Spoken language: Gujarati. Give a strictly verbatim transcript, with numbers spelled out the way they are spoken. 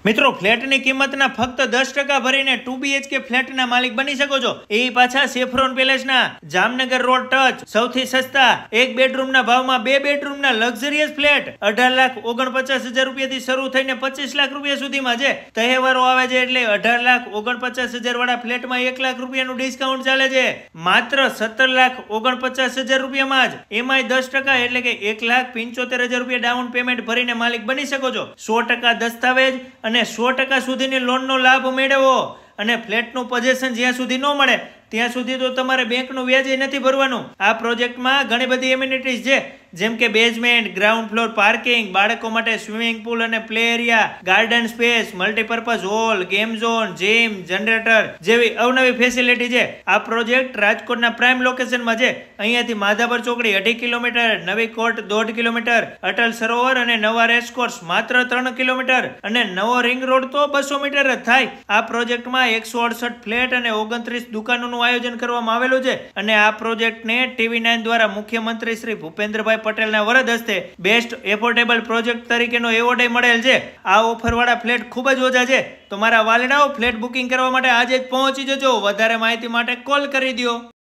મિત્રો ફ્લેટની કિંમતના ફક્ત દસ ટકા ભરીને ટુ બીએચકે ફ્લેટના માલિક બની શકો છો. એ પાછા સેફ્રોન પેલેસના જામનગર રોડ ટચ સૌથી સસ્તા એક બેડરૂમના ભાવમાં બે બેડરૂમના લક્ઝરિયસ ફ્લેટ અઢાર લાખ ઓગણપચાસ હજાર રૂપિયાથી શરૂ થઈને પચીસ લાખ રૂપિયા સુધીમાં છે. તહેવારો આવે છે એટલે અઢાર લાખ ઓગણપચાસ હજાર વાળા ફ્લેટમાં એક લાખ રૂપિયાનું ડિસ્કાઉન્ટ ચાલે છે. માત્ર સત્તર લાખ ઓગણપચાસ હજાર રૂપિયામાં જ એમાંય દસ ટકા એટલે કે એક લાખ પંચોતેર હજાર રૂપિયા ડાઉન પેમેન્ટ ભરીને માલિક બની શકો છો. સો ટકા દસ્તાવેજ અને સો ટકા સુધીની લોનનો લાભ મેળવો અને ફ્લેટનું પોઝેશન જ્યાં સુધી ન મળે ત્યાં સુધી તો તમારે બેંકનું વ્યાજ નથી ભરવાનું. આ પ્રોજેક્ટમાં ઘણી બધી એમ્યુનિટીઝ છે, જેમ કે બેઝમેન્ટ, ગ્રાઉન્ડ ફ્લોર પાર્કિંગ, બાળકો માટે સ્વિમિંગ પુલ અને play area, garden space, multipurpose hall, game zone, gym, generator જેવી અવનવી ફેસિલિટી છે. આ પ્રોજેક્ટ રાજકોટના પ્રાઇમ લોકેશનમાં છે. અહીંયાથી માધાપર ચોકડી અઢી કિલોમીટર, નવી કોર્ટ દોઢ કિલોમીટર, અટલ સરોવર અને નવા રેસકોર્સ માત્ર ત્રણ કિલોમીટર અને નવો રિંગ રોડ તો બસો મીટર જ થાય. આ પ્રોજેક્ટમાં એકસો અડસઠ ફ્લેટ અને ઓગણત્રીસ દુકાનોનું આયોજન કરવામાં આવેલું છે અને આ પ્રોજેક્ટને ટીવી નાઇન દ્વારા મુખ્યમંત્રી શ્રી ભૂપેન્દ્રભાઈ પટેલના વરદ હસ્તે બેસ્ટ એફોર્ડેબલ પ્રોજેક્ટ તરીકેનો એવોર્ડ મળેલ છે. આ ઓફર વાળા ફ્લેટ ખૂબ જ ઓછા છે. તો મારા વાલીડાઓ ફ્લેટ બુકિંગ કરવા માટે આજે જ પહોંચી જજો. વધારે માહિતી માટે કોલ કરી દો.